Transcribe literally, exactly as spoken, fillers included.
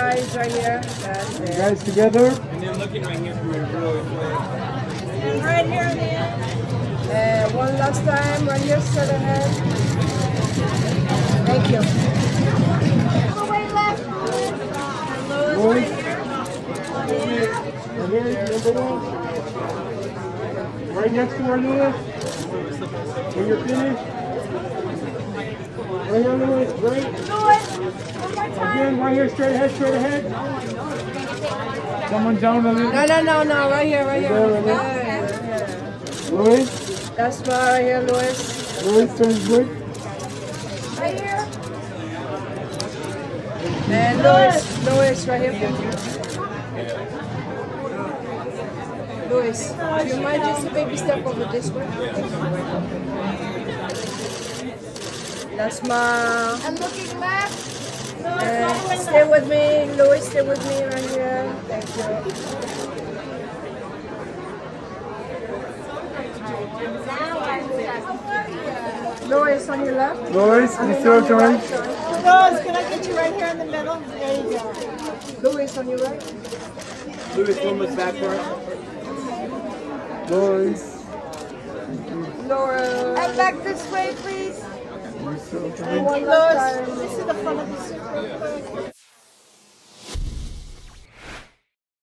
eyes right here. That's it. Guys together. And then looking right here for your really quick. Right here on the end. And one last time, right here, straight ahead. Thank you. All the way left. Louis, right here. Right here, number one. Right next to her, Lewis. When you're finished. Right here, Lewis. Right. Louis, one more time. Again, right here, straight ahead, straight ahead. Someone down a little. No, no, no, no, right here, right here. Right there, Right here. Louis. That's my right here, Louis. Louis turns good. Right here. And Louis, Louis, right here for you. Louis, do you mind just a baby step over this way? That's my... I'm looking left. And stay with me, Louis, stay with me right here. Thank you. Louis, on your left. Louis, I you mean, still on your trying? right, sorry. Rose, can I get you right here in the middle? There you go. Louis, on your right. Lewis Pullman's back part. Louis. Laura. And back this way, please. You still trying? And one Rose, last time. this is the front of the suit real quick.